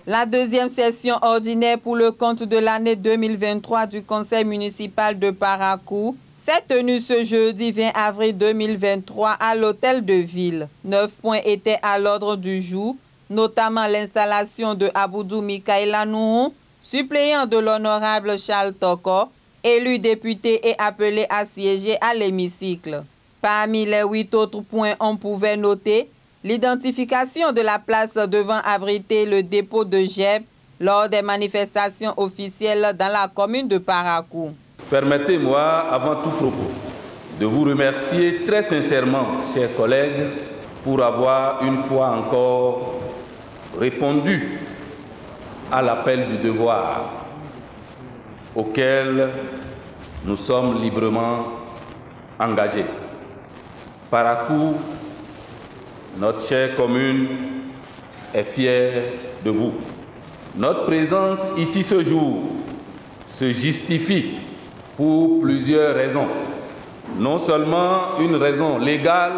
La deuxième session ordinaire pour le compte de l'année 2023 du Conseil municipal de Parakou s'est tenue ce jeudi 20 avril 2023 à l'hôtel de ville. 9 points étaient à l'ordre du jour, notamment l'installation de Aboudou Mikaïla Nouhou, suppléant de l'honorable Charles Toko, élu député et appelé à siéger à l'hémicycle. Parmi les 8 autres points, on pouvait noter l'identification de la place devant abriter le dépôt de GEB lors des manifestations officielles dans la commune de Parakou. Permettez-moi, avant tout propos, de vous remercier très sincèrement, chers collègues, pour avoir une fois encore répondu à l'appel du devoir auquel nous sommes librement engagés. Parakou, notre chère commune, est fière de vous. Notre présence ici ce jour se justifie pour plusieurs raisons. Non seulement une raison légale,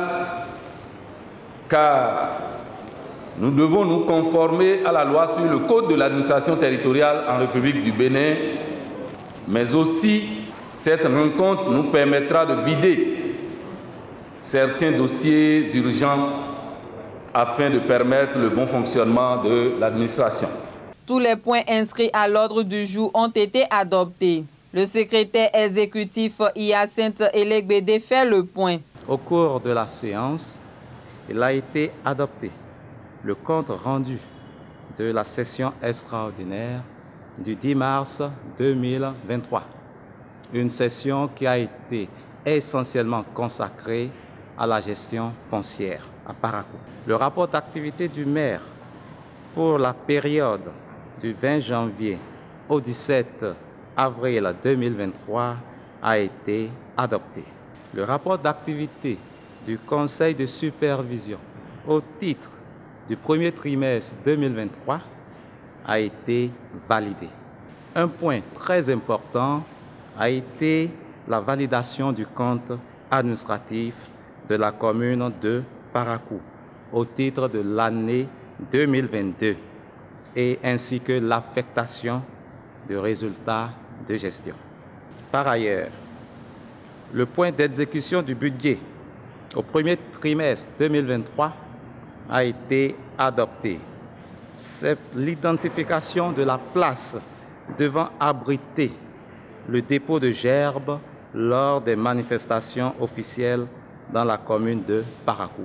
car nous devons nous conformer à la loi sur le Code de l'administration territoriale en République du Bénin, mais aussi cette rencontre nous permettra de vider certains dossiers urgents afin de permettre le bon fonctionnement de l'administration. Tous les points inscrits à l'ordre du jour ont été adoptés. Le secrétaire exécutif Hyacinthe Elegbede fait le point. Au cours de la séance, il a été adopté le compte rendu de la session extraordinaire du 10 mars 2023. Une session qui a été essentiellement consacrée à la gestion foncière à Parakou. Le rapport d'activité du maire pour la période du 20 janvier au 17 avril 2023 a été adopté. Le rapport d'activité du Conseil de supervision au titre du premier trimestre 2023 a été validé. Un point très important a été la validation du compte administratif de la commune de Parakou au titre de l'année 2022 et ainsi que l'affectation de résultats de gestion. Par ailleurs, le point d'exécution du budget au premier trimestre 2023 a été adopté. C'est l'identification de la place devant abriter le dépôt de gerbes lors des manifestations officielles dans la commune de Parakou.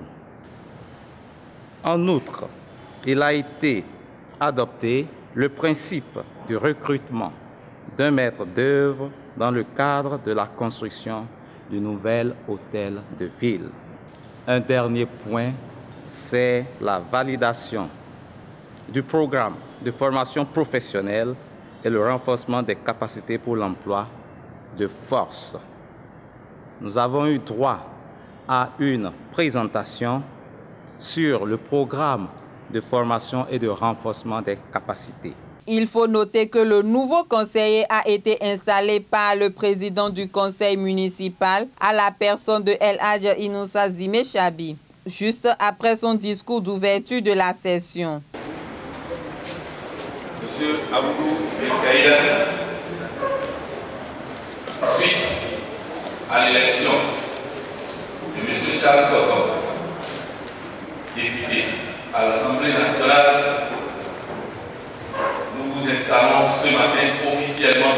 En outre, il a été adopté le principe du recrutement d'un maître d'œuvre dans le cadre de la construction du nouvel hôtel de ville. Un dernier point, c'est la validation du programme de formation professionnelle et le renforcement des capacités pour l'emploi de force. Nous avons eu droit à une présentation sur le programme de formation et de renforcement des capacités. Il faut noter que le nouveau conseiller a été installé par le président du conseil municipal à la personne de El Hadj Inoussa Zime Chabi, juste après son discours d'ouverture de la session. Monsieur Aboudou Mikaïla, suite à l'élection de Monsieur Charles Toko, député à l'Assemblée nationale, nous vous installons ce matin officiellement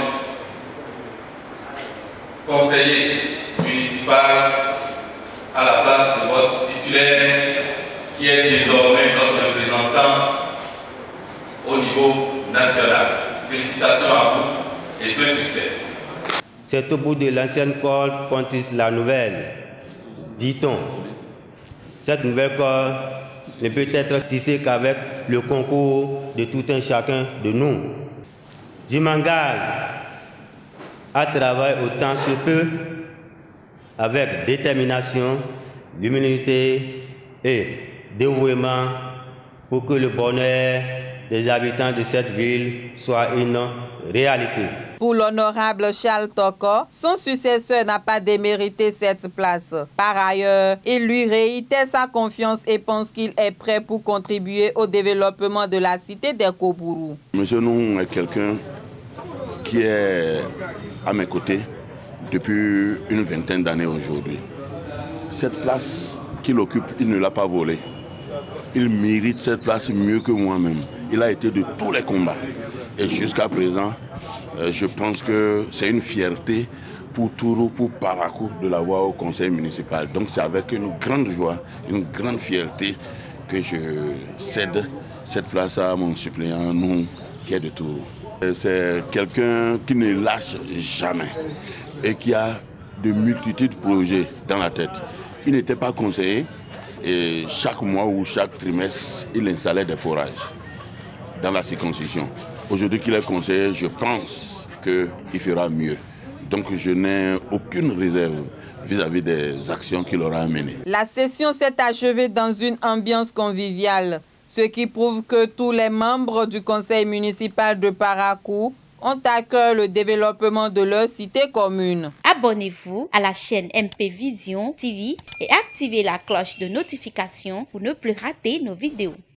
conseiller municipal à la place de votre titulaire qui est désormais notre représentant au niveau national. Félicitations à vous et plein succès. C'est au bout de l'ancienne corde qu'on tisse la nouvelle, dit-on. Cette nouvelle corde ne peut être tissée qu'avec le concours de tout un chacun de nous. Je m'engage à travailler autant que je peux avec détermination, humilité et dévouement pour que le bonheur des habitants de cette ville soit une réalité. Pour l'honorable Charles Toko, son successeur n'a pas démérité cette place. Par ailleurs, il lui réitère sa confiance et pense qu'il est prêt pour contribuer au développement de la cité des Kobourou. Monsieur Nou est quelqu'un qui est à mes côtés depuis une vingtaine d'années aujourd'hui. Cette place qu'il occupe, il ne l'a pas volée. Il mérite cette place mieux que moi-même. Il a été de tous les combats. Et jusqu'à présent, je pense que c'est une fierté pour Tourou, pour Parakou de l'avoir au conseil municipal. Donc c'est avec une grande joie, une grande fierté que je cède cette place à mon suppléant, nous, qui est de Tourou. C'est quelqu'un qui ne lâche jamais et qui a de multitudes de projets dans la tête. Il n'était pas conseiller et chaque mois ou chaque trimestre, il installait des forages dans la circonscription. Aujourd'hui qu'il est conseiller, je pense qu'il fera mieux. Donc je n'ai aucune réserve vis-à-vis des actions qu'il aura menées. La session s'est achevée dans une ambiance conviviale, ce qui prouve que tous les membres du conseil municipal de Parakou ont à cœur le développement de leur cité commune. Abonnez-vous à la chaîne MP Vision TV et activez la cloche de notification pour ne plus rater nos vidéos.